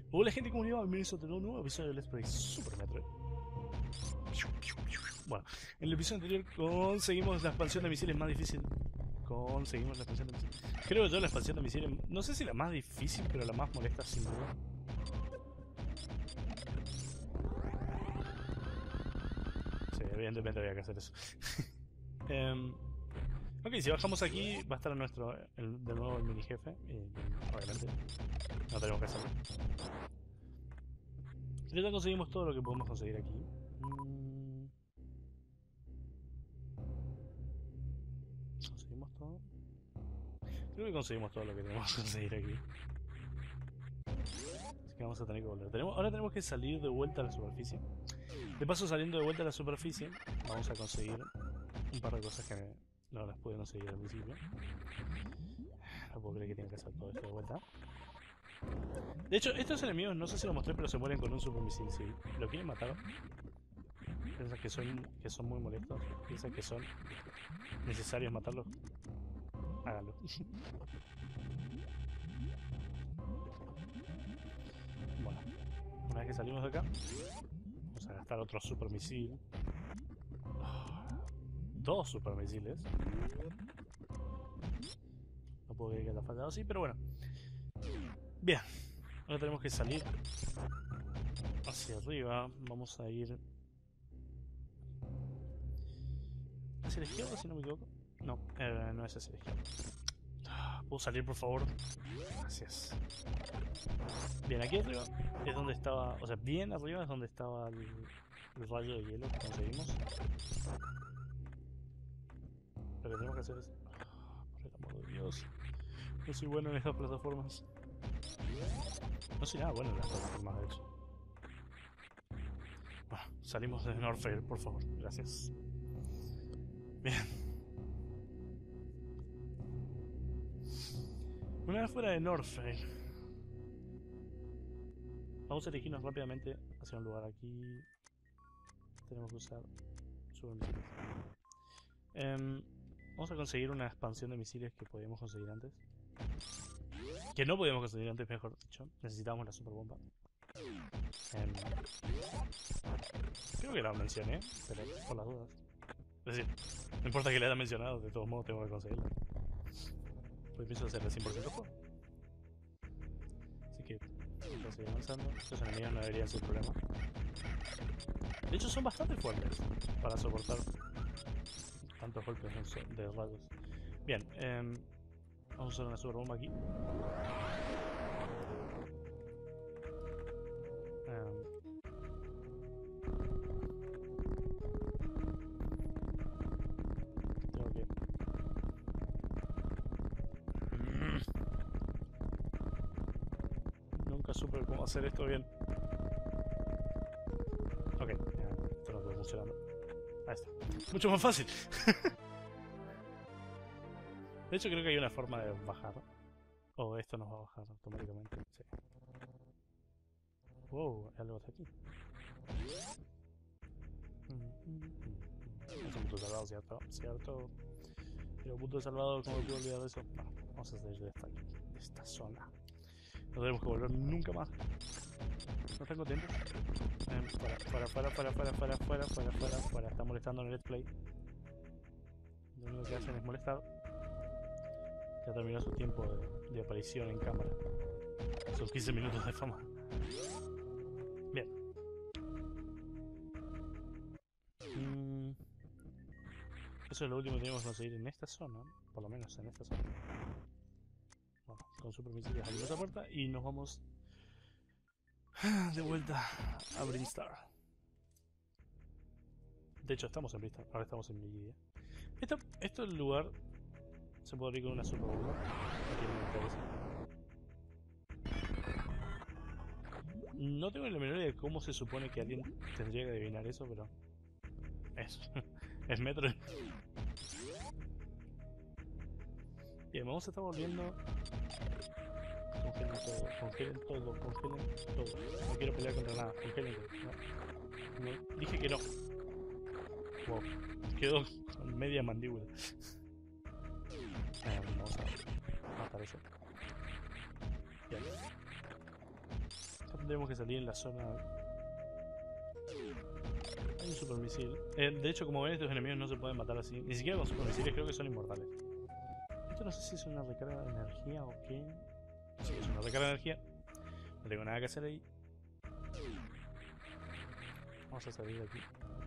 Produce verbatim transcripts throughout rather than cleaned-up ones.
Hola gente, ¿cómo le va? Bienvenidos a un nuevo episodio de Let's Play Super Metroid. Bueno, en el episodio anterior conseguimos la expansión de misiles más difícil. Conseguimos la expansión de misiles. Creo yo la expansión de misiles, no sé si la más difícil, pero la más molesta sin duda. Sí, evidentemente había que hacer eso. um, ok, si bajamos aquí va a estar nuestro, el, de nuevo el mini jefe. Y obviamente no tenemos que hacerlo. Pero ya conseguimos todo lo que podemos conseguir aquí. Mm. ¿Conseguimos todo? Creo que conseguimos todo lo que tenemos que conseguir aquí. Así que vamos a tener que volver. Tenemos, ahora tenemos que salir de vuelta a la superficie. De paso, saliendo de vuelta a la superficie, vamos a conseguir un par de cosas que no las pude conseguir al principio. No puedo creer que tienen que hacer todo esto de vuelta. De hecho, estos enemigos, no sé si lo mostré, pero se mueren con un super misil. Si lo quieren matar, piensan que son, que son muy molestos, piensan que son necesarios matarlos, háganlo. Bueno, una vez que salimos de acá, vamos a gastar otro super misil. Oh, dos super misiles. No puedo creer que haya fallado así, pero bueno. Bien, ahora tenemos que salir hacia arriba. Vamos a ir hacia la izquierda, si no me equivoco. No, eh, no es hacia la izquierda. ¿Puedo salir, por favor? Gracias. Bien, aquí arriba es donde estaba... O sea, bien arriba es donde estaba el, el rayo de hielo que conseguimos. Lo que tenemos que hacer es... Oh, por el amor de Dios. No soy bueno en estas plataformas. No soy nada bueno en las plataformas, de hecho. Bueno, salimos de Norfair, por favor. Gracias. Bien. Una vez fuera de Norfair, vamos a dirigirnos rápidamente hacia un lugar aquí. Tenemos que usar super misiles. Um, vamos a conseguir una expansión de misiles que podíamos conseguir antes. Que no podíamos conseguir antes, mejor dicho. Necesitábamos la super bomba. Um, creo que la mencioné, pero por las dudas. Es decir, no importa que la haya mencionado, de todos modos tengo que conseguirla. Pues pienso hacer el cien por ciento juego. Así que vamos a seguir avanzando. Estos enemigos no deberían ser problema. De hecho, son bastante fuertes para soportar tantos golpes de rayos. Bien, eh, vamos a usar una super bomba aquí. Eh, tengo que... Mm. Nunca supe cómo hacer esto bien. Ok, eh, esto no está funcionando. Ahí está. Mucho más fácil. De hecho, creo que hay una forma de bajar. O oh, esto nos va a bajar automáticamente. Sí. Wow, hay algo hasta aquí. Es un punto salvado, ¿cierto? ¿Cierto? Pero punto de salvado, ¿cómo me puedo olvidar de eso? Bueno, vamos a salir de esta, de esta zona. No tenemos que volver nunca más. ¿No están contentos? Eh, fuera, fuera, fuera, fuera, fuera, fuera, fuera, fuera, fuera. Están molestando en el Let's Play. Lo único que hacen es molestar. Ya terminó su tiempo de, de aparición en cámara. Sus quince minutos de fama. Bien. Mm, eso es lo último que tenemos que conseguir en esta zona. Por lo menos en esta zona. Bueno, con super misiles abrimos la puerta y nos vamos de vuelta a Brinstar. De hecho, estamos en Brinstar. Ahora estamos en Brigidia. Esto, esto es el lugar. Se puede abrir con una super bomba. Aquí no me interesa. No tengo la menor idea de cómo se supone que alguien tendría que adivinar eso, pero... Eso. Es Metroid. Bien, vamos a estar volviendo... Congelen todo, congelen todo, congelen todo. No quiero pelear contra nada, congelen todo. No. No, dije que no. Wow. Quedó con media mandíbula. Eh, vamos a matar eso. Bien. tendremos que salir en la zona. Hay un supermisil. Eh, de hecho, como ven, estos enemigos no se pueden matar así. Ni siquiera con supermisiles, creo que son inmortales. Esto no sé si es una recarga de energía o qué. Sí, es una recarga de energía. No tengo nada que hacer ahí. Vamos a salir de aquí.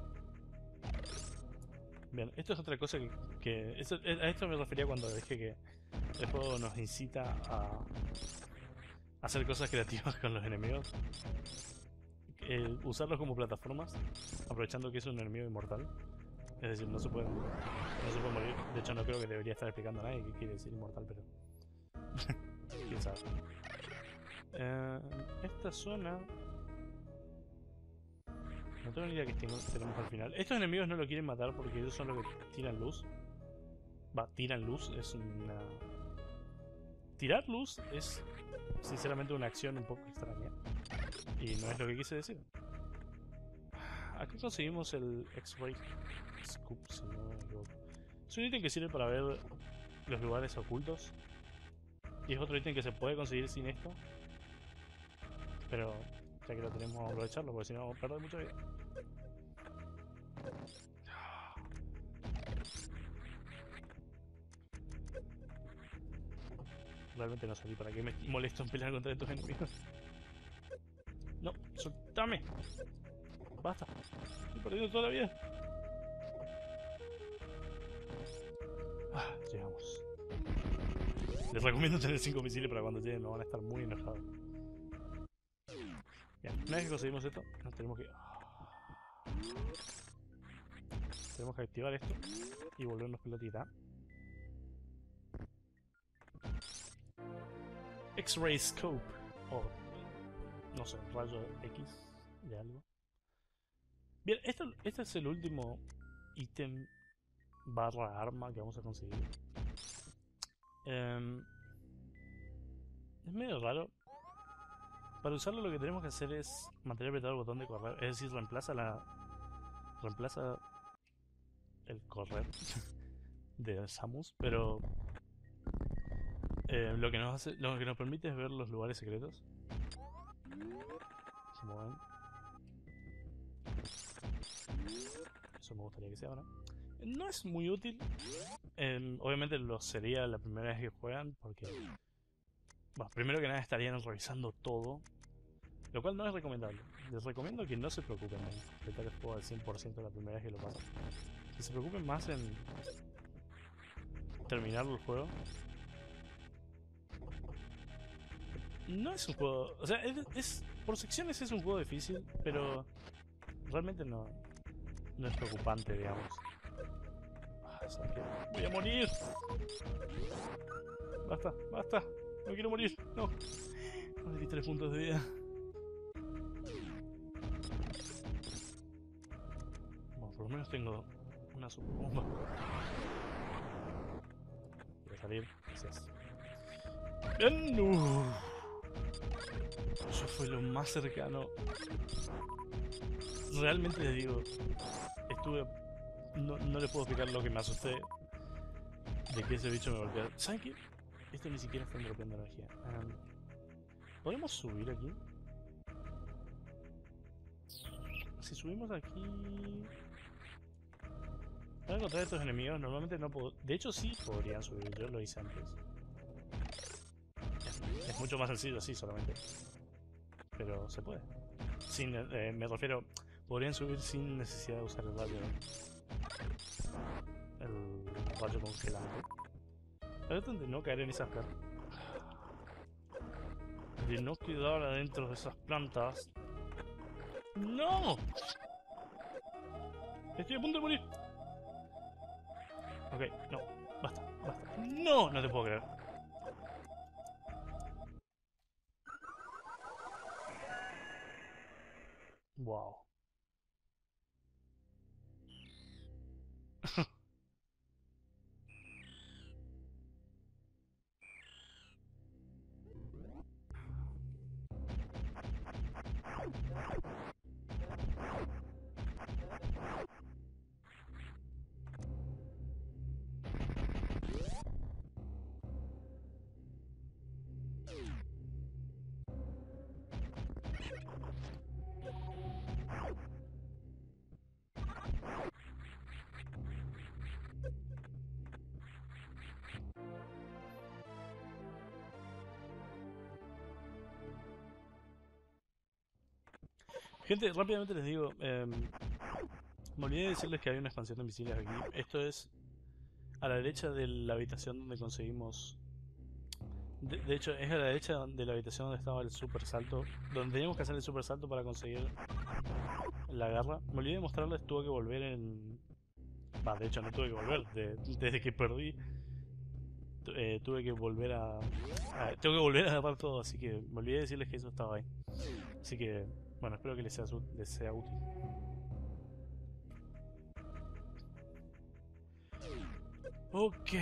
Bien, esto es otra cosa que... que esto, a esto me refería cuando dije que el juego nos incita a hacer cosas creativas con los enemigos. Eh, usarlos como plataformas, aprovechando que es un enemigo inmortal. Es decir, no se pueden, no se pueden morir. De hecho, no creo que debería estar explicando a nadie qué quiere decir inmortal, pero... quién sabe. Eh, esta zona... No tengo ni idea que tenemos al final. Estos enemigos no lo quieren matar porque ellos son los que tiran luz. Va, tiran luz. Es una... Tirar luz es sinceramente una acción un poco extraña. Y no es lo que quise decir. Aquí conseguimos el X-Ray Scoop, si no me equivoco. Es un ítem que sirve para ver los lugares ocultos. Y es otro ítem que se puede conseguir sin esto. Pero ya que lo tenemos, vamos a aprovecharlo porque si no vamos a perder mucha vida. Realmente no salí. ¿Para qué me molesto en pelear contra estos enemigos? No, soltame. Basta. Estoy perdiendo toda la vida. Ah, llegamos. Les recomiendo tener cinco misiles para cuando lleguen, no van a estar muy enojados. Bien, una vez que conseguimos esto, nos tenemos que... Tenemos que activar esto y volvernos pelotita. X-Ray Scope. O, no sé, rayo X de algo. Bien, esto, este es el último ítem barra arma que vamos a conseguir. Um, es medio raro. Para usarlo lo que tenemos que hacer es mantener apretado el botón de correr. Es decir, reemplaza la... Reemplaza el correr de Samus, pero... Eh, lo que nos hace, lo que nos permite es ver los lugares secretos. Como ven. Eso me gustaría que sea ahora. No es muy útil. Eh, obviamente lo sería la primera vez que juegan, porque... Bueno, primero que nada estarían revisando todo, lo cual no es recomendable. Les recomiendo que no se preocupen en completar el juego al cien por ciento la primera vez que lo pasan. Que se preocupen más en terminar el juego. No es un juego... O sea, es, es por secciones es un juego difícil, pero realmente no, no es preocupante, digamos. Ah, ¿sabes qué? ¡Voy a morir! Basta, basta. No quiero morir, no. No di tres puntos de vida. Bueno, por lo menos tengo una super bomba. Voy a salir, gracias. Bien, no. Eso fue lo más cercano. Realmente les digo, estuve... No, no les puedo explicar lo que me asusté de que ese bicho me golpeara. ¿Saben qué? Esto ni siquiera está dropeando energía. Um, ¿Podemos subir aquí? Si subimos aquí... Para encontrar estos enemigos normalmente no puedo... De hecho sí podrían subir, yo lo hice antes. Es mucho más sencillo así solamente. Pero se puede. Sin, eh, me refiero... Podrían subir sin necesidad de usar el rayo. El rayo congelante. Traten de no caer en esas plantas. De no quedar adentro de esas plantas. ¡No! Estoy a punto de morir. Ok, no. Basta, basta. ¡No! No te puedo creer. Wow. Gente, rápidamente les digo, eh, me olvidé de decirles que hay una expansión de misiles aquí. Esto es a la derecha de la habitación donde conseguimos... De, de hecho, es a la derecha de la habitación donde estaba el super salto, donde teníamos que hacer el super salto para conseguir la garra. Me olvidé de mostrarles, tuve que volver en... Va, de hecho no tuve que volver, de, desde que perdí eh, tuve que volver a, a... Tengo que volver a agarrar todo, así que me olvidé de decirles que eso estaba ahí. Así que, bueno, espero que les sea, les sea útil. Ok.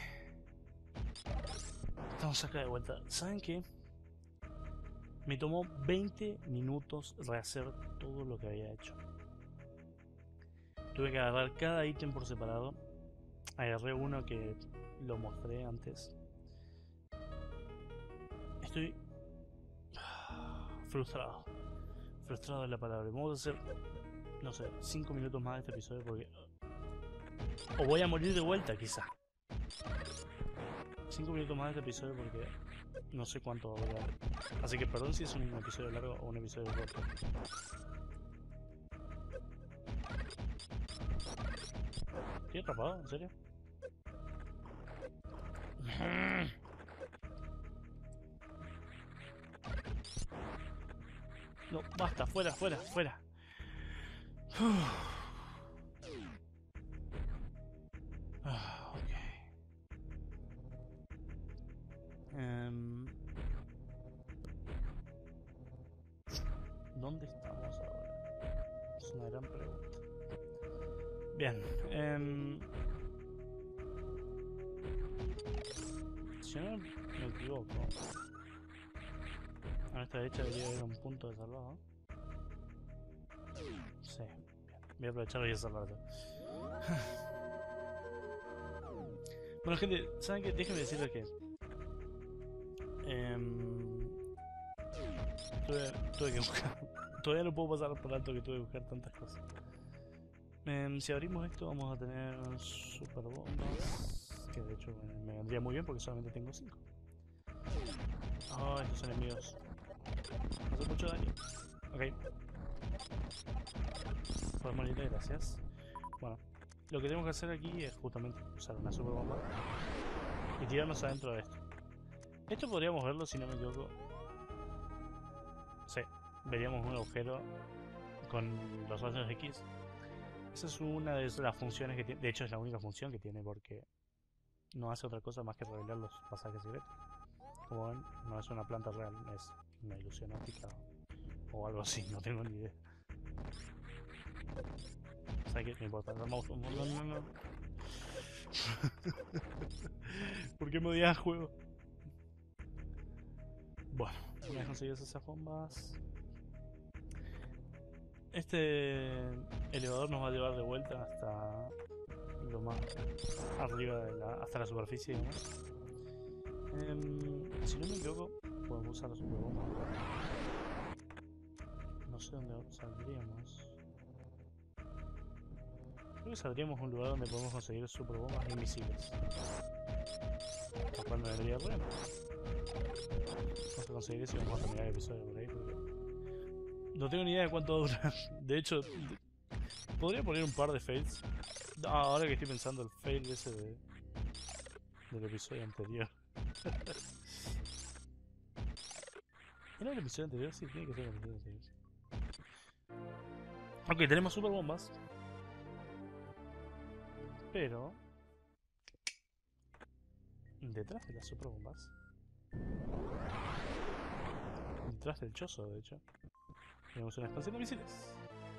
Estamos acá de vuelta. ¿Saben qué? Me tomó veinte minutos rehacer todo lo que había hecho. Tuve que agarrar cada ítem por separado. Agarré uno que lo mostré antes. Estoy frustrado. Frustrado es la palabra. Vamos a hacer, no sé, cinco minutos más de este episodio porque... O voy a morir de vuelta, quizá. cinco minutos más de este episodio porque no sé cuánto va a durar. Así que perdón si es un episodio largo o un episodio corto. ¿Estoy atrapado? ¿En serio? No, basta, fuera, fuera, fuera. Ah, ok. Um, ¿Dónde estamos ahora? Es una gran pregunta. Bien. Um, si no me equivoco, a nuestra derecha debería haber un punto de salvado. Sí. Voy a aprovechar y a salvarlo. Bueno, gente, ¿saben qué? Déjenme decirles que eh, tuve, tuve que buscar. Todavía no puedo pasar por alto que tuve que buscar tantas cosas. Eh, si abrimos esto, vamos a tener super bombas. Que de hecho me, me vendría muy bien porque solamente tengo cinco. Oh, estos enemigos hacen mucho daño. Ok. Podemos morirle, gracias. Bueno, lo que tenemos que hacer aquí es justamente usar una super bomba y tirarnos adentro de esto. Esto podríamos verlo, si no me equivoco. Sí, veríamos un agujero con los rayos X. Esa es una de las funciones que tiene. De hecho, es la única función que tiene porque no hace otra cosa más que revelar los pasajes secretos. Como ven, no es una planta real, es una ilusión óptica o algo así, no tengo ni idea. ¿Sabes qué? No importa, no, no, no, no. ¿Por qué me odias el juego? Bueno, una vez conseguidas esas bombas, este elevador nos va a llevar de vuelta hasta lo más arriba de la, hasta la superficie, ¿no? Eh, si no me equivoco, podemos usar la superbomba. No sé dónde saldríamos. Creo que saldríamos a un lugar donde podemos conseguir superbombas y misiles. Lo cual me vendría bueno. Vamos a conseguir eso y vamos a terminar el episodio por ahí porque no tengo ni idea de cuánto va a durar. De hecho, de... podría poner un par de fails. Ah, ahora que estoy pensando, el fail ese de... del episodio anterior. ¿Era el episodio anterior? Sí, tiene que ser el episodio anterior. Ok, tenemos super bombas. Pero detrás de las super bombas, detrás del chozo, de hecho, tenemos una expansión de misiles.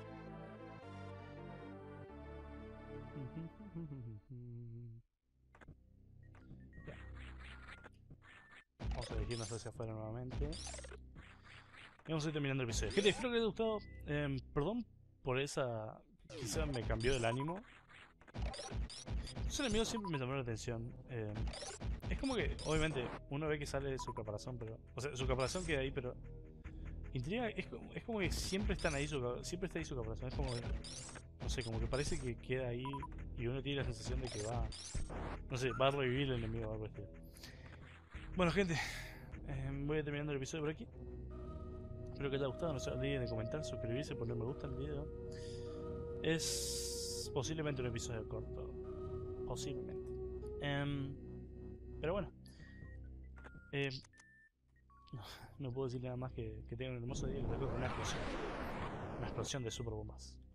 Ya. Vamos a dirigirnos hacia afuera nuevamente. Y vamos a ir terminando el episodio. Gente, espero que les haya gustado. Eh, perdón por esa... Quizá me cambió el ánimo. Esos enemigos siempre me llamaron la atención. Eh, es como que, obviamente, uno ve que sale de su caparazón, pero... O sea, su caparazón queda ahí, pero... Intriga, es como, es como que siempre están ahí, su, siempre está ahí su caparazón. Es como que... No sé, como que parece que queda ahí y uno tiene la sensación de que va... No sé, va a revivir el enemigo o algo así. Bueno, gente, eh, voy a terminando el episodio por aquí. Espero que te haya gustado, no se olviden de comentar, suscribirse, poner me gusta al video. Es posiblemente un episodio corto. Posiblemente. Um, pero bueno. Eh, no, no puedo decir nada más que, que tengan un hermoso día y que les dejo con una explosión. Una explosión de super bombas.